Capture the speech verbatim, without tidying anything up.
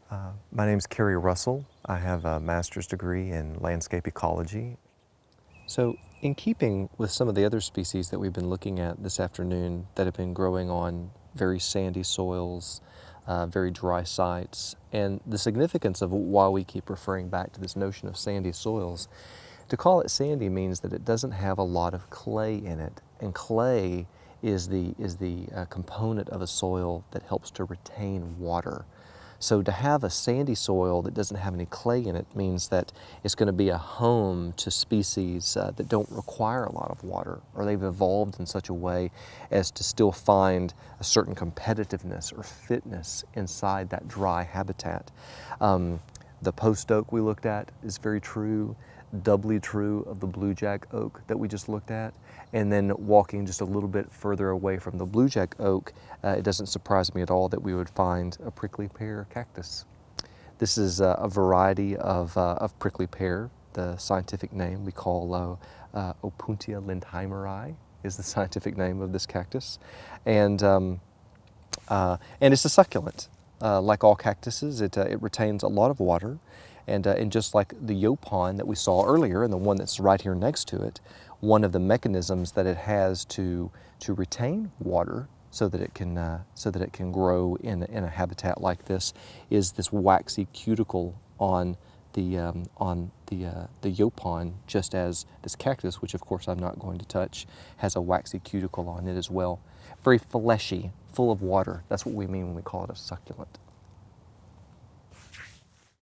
Uh, my name's Kerry Russel. I have a master's degree in landscape ecology. So, in keeping with some of the other species that we've been looking at this afternoon that have been growing on very sandy soils, uh, very dry sites, and the significance of why we keep referring back to this notion of sandy soils, to call it sandy means that it doesn't have a lot of clay in it, and clay is the, is the uh, component of a soil that helps to retain water. So to have a sandy soil that doesn't have any clay in it means that it's going to be a home to species uh, that don't require a lot of water, or they've evolved in such a way as to still find a certain competitiveness or fitness inside that dry habitat. Um, the post oak we looked at is very true, doubly true of the blue jack oak that we just looked at. And then walking just a little bit further away from the blue jack oak, uh, it doesn't surprise me at all that we would find a prickly pear cactus. This is uh, a variety of, uh, of prickly pear. The scientific name we call uh, uh, Opuntia lindheimeri is the scientific name of this cactus. And, um, uh, and it's a succulent. Uh, like all cactuses, it, uh, it retains a lot of water. And, uh, and just like the yaupon that we saw earlier and the one that's right here next to it, one of the mechanisms that it has to, to retain water so that it can, uh, so that it can grow in, in a habitat like this is this waxy cuticle on the, um, on the, uh, the yaupon, just as this cactus, which of course I'm not going to touch, has a waxy cuticle on it as well. Very fleshy, full of water. That's what we mean when we call it a succulent.